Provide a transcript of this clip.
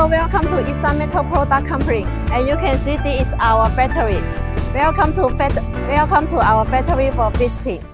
Hello, welcome to Isan Metal Product Company, and you can see this is our factory. Welcome to our factory for visiting.